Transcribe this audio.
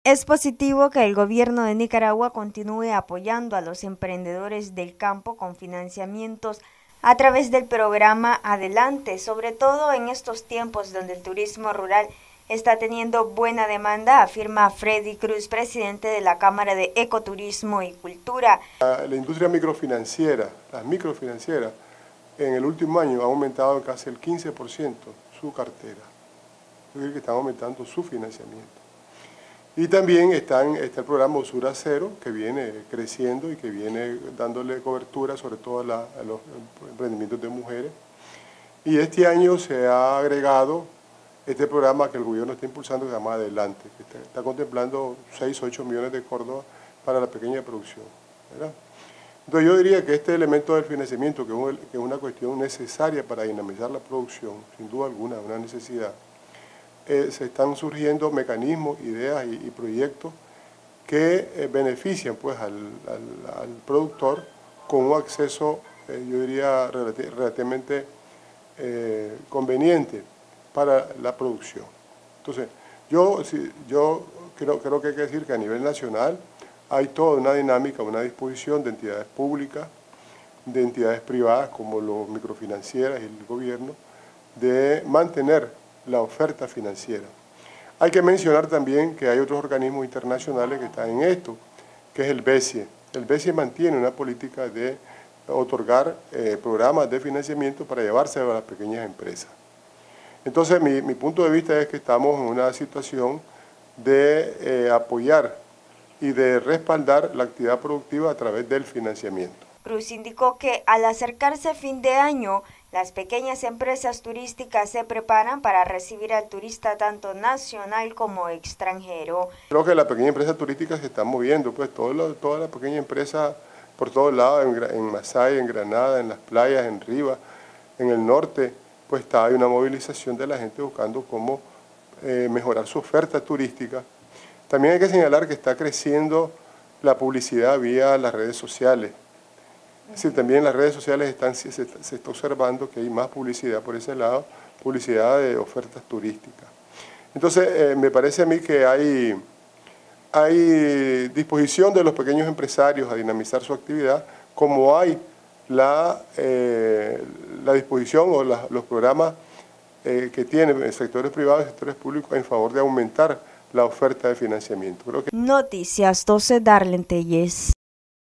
Es positivo que el gobierno de Nicaragua continúe apoyando a los emprendedores del campo con financiamientos a través del programa Adelante, sobre todo en estos tiempos donde el turismo rural está teniendo buena demanda, afirma Freddy Cruz, presidente de la Cámara de Ecoturismo y Cultura. La industria microfinanciera, las microfinancieras, en el último año han aumentado casi el 15% su cartera, es decir, que están aumentando su financiamiento. Y también está el programa Usura Cero, que viene creciendo y que viene dándole cobertura sobre todo a los emprendimientos de mujeres. Y este año se ha agregado este programa que el gobierno está impulsando, que se llama Adelante, que está contemplando 6 o 8 millones de córdobas para la pequeña producción, ¿verdad? Entonces yo diría que este elemento del financiamiento, que es una cuestión necesaria para dinamizar la producción, sin duda alguna, una necesidad, se están surgiendo mecanismos, ideas y proyectos que benefician pues, al productor con un acceso, yo diría, relativamente conveniente para la producción. Entonces, yo creo que hay que decir que a nivel nacional hay toda una dinámica, una disposición de entidades públicas, de entidades privadas como los microfinancieras y el gobierno, de mantener la oferta financiera. Hay que mencionar también que hay otros organismos internacionales que están en esto, que es el BESIE. El BESIE mantiene una política de otorgar programas de financiamiento para llevarse a las pequeñas empresas. Entonces, mi punto de vista es que estamos en una situación de apoyar y de respaldar la actividad productiva a través del financiamiento. Cruz indicó que al acercarse fin de año, las pequeñas empresas turísticas se preparan para recibir al turista tanto nacional como extranjero. Creo que la pequeña empresa turística se está moviendo, pues toda la pequeña empresa por todos lados, en Masaya, en Granada, en las playas, en Rivas, en el norte, pues hay una movilización de la gente buscando cómo mejorar su oferta turística. También hay que señalar que está creciendo la publicidad vía las redes sociales. Es decir, también en las redes sociales se está observando que hay más publicidad por ese lado, publicidad de ofertas turísticas. Entonces, me parece a mí que hay disposición de los pequeños empresarios a dinamizar su actividad, como hay la disposición o los programas que tienen sectores privados y sectores públicos en favor de aumentar la oferta de financiamiento. Noticias 12, Darlene Telles.